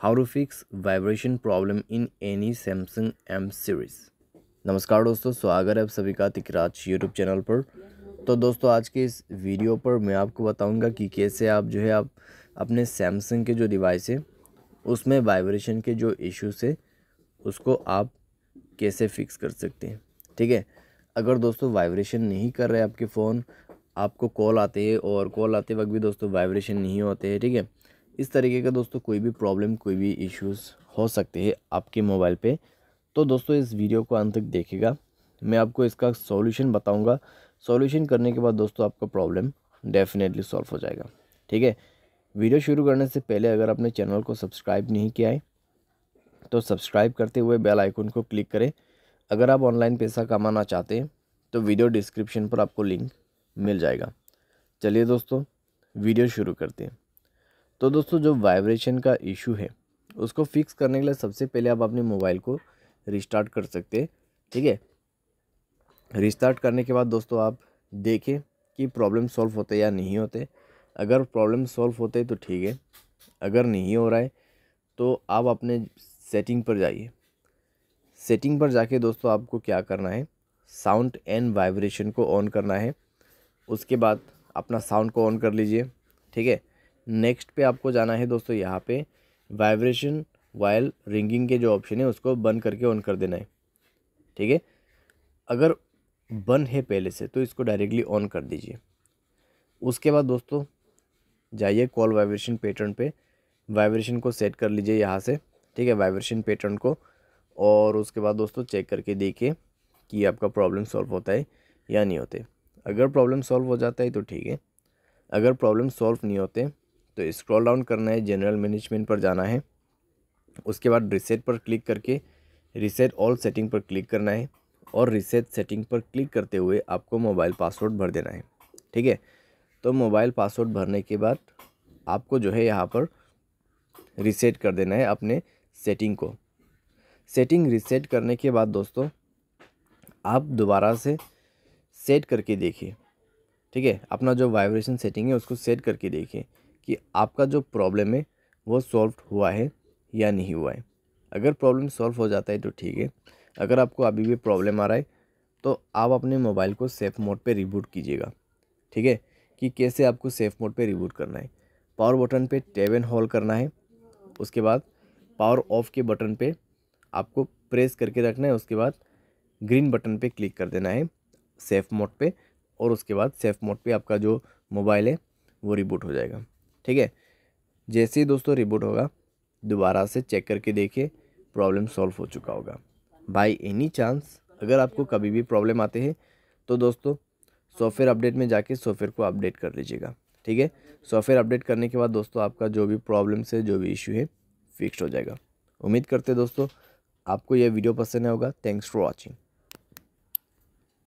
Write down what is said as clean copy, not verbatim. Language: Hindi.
How to fix vibration problem in any Samsung M series. नमस्कार दोस्तों, स्वागत है आप सभी का तिकराज यूट्यूब चैनल पर। तो दोस्तों आज के इस वीडियो पर मैं आपको बताऊंगा कि कैसे आप अपने सैमसंग के जो डिवाइस है उसमें वाइब्रेशन के जो इश्यूज है उसको आप कैसे फिक्स कर सकते हैं। ठीक है, अगर दोस्तों वाइब्रेशन नहीं कर रहे आपके फ़ोन, आपको कॉल आते हैं और कॉल आते वक्त भी दोस्तों वाइब्रेशन नहीं होते हैं, ठीक है, इस तरीके का दोस्तों कोई भी प्रॉब्लम, कोई भी इश्यूज़ हो सकते हैं आपके मोबाइल पे, तो दोस्तों इस वीडियो को अंत तक देखिएगा। मैं आपको इसका सॉल्यूशन बताऊंगा। सॉल्यूशन करने के बाद दोस्तों आपका प्रॉब्लम डेफिनेटली सॉल्व हो जाएगा। ठीक है, वीडियो शुरू करने से पहले अगर आपने चैनल को सब्सक्राइब नहीं किया है तो सब्सक्राइब करते हुए बेल आइकन को क्लिक करें। अगर आप ऑनलाइन पैसा कमाना चाहते हैं तो वीडियो डिस्क्रिप्शन पर आपको लिंक मिल जाएगा। चलिए दोस्तों वीडियो शुरू करते हैं। तो दोस्तों जो वाइब्रेशन का इशू है उसको फिक्स करने के लिए सबसे पहले आप अपने मोबाइल को रिस्टार्ट कर सकते हैं। ठीक है, रिस्टार्ट करने के बाद दोस्तों आप देखें कि प्रॉब्लम सॉल्व होते या नहीं होते। अगर प्रॉब्लम सॉल्व होते तो ठीक है, अगर नहीं हो रहा है तो आप अपने सेटिंग पर जाइए। सेटिंग पर जाके दोस्तों आपको क्या करना है, साउंड एंड वाइब्रेशन को ऑन करना है। उसके बाद अपना साउंड को ऑन कर लीजिए। ठीक है, नेक्स्ट पे आपको जाना है दोस्तों, यहाँ पे वाइब्रेशन वाइल रिंगिंग के जो ऑप्शन है उसको बंद करके ऑन कर देना है। ठीक है, अगर बंद है पहले से तो इसको डायरेक्टली ऑन कर दीजिए। उसके बाद दोस्तों जाइए कॉल वाइब्रेशन पैटर्न पे, वाइब्रेशन को सेट कर लीजिए यहाँ से। ठीक है, वाइब्रेशन पैटर्न को, और उसके बाद दोस्तों चेक करके देखिए कि आपका प्रॉब्लम सॉल्व होता है या नहीं होते। अगर प्रॉब्लम सॉल्व हो जाता है तो ठीक है, अगर प्रॉब्लम सॉल्व नहीं होते तो स्क्रॉल डाउन करना है, जनरल मैनेजमेंट पर जाना है। उसके बाद रीसेट पर क्लिक करके रीसेट ऑल सेटिंग पर क्लिक करना है, और रीसेट सेटिंग पर क्लिक करते हुए आपको मोबाइल पासवर्ड भर देना है। ठीक है, तो मोबाइल पासवर्ड भरने के बाद आपको जो है यहाँ पर रीसेट कर देना है अपने सेटिंग को। सेटिंग रीसेट करने के बाद दोस्तों आप दोबारा से सेट करके देखिए। ठीक है, अपना जो वाइब्रेशन सेटिंग है उसको सेट करके देखिए कि आपका जो प्रॉब्लम है वो सॉल्व हुआ है या नहीं हुआ है। अगर प्रॉब्लम सॉल्व हो जाता है तो ठीक है, अगर आपको अभी भी प्रॉब्लम आ रहा है तो आप अपने मोबाइल को सेफ मोड पे रिबूट कीजिएगा। ठीक है, कि कैसे आपको सेफ मोड पे रिबूट करना है। पावर बटन पे टैब एंड होल्ड करना है। उसके बाद पावर ऑफ के बटन पे आपको प्रेस करके रखना है। उसके बाद ग्रीन बटन पे क्लिक कर देना है सेफ मोड पे, और उसके बाद सेफ मोड पे आपका जो मोबाइल है वो रिबूट हो जाएगा। ठीक है, जैसे ही दोस्तों रिबूट होगा दोबारा से चेक करके देखिए प्रॉब्लम सॉल्व हो चुका होगा। बाय एनी चांस अगर आपको कभी भी प्रॉब्लम आते हैं तो दोस्तों सॉफ्टवेयर अपडेट में जाके सॉफ्टवेयर को अपडेट कर लीजिएगा। ठीक है, सॉफ्टवेयर अपडेट करने के बाद दोस्तों आपका जो भी प्रॉब्लम से जो भी इशू है फिक्स हो जाएगा। उम्मीद करते दोस्तों आपको यह वीडियो पसंद आया होगा। Thanks for watching.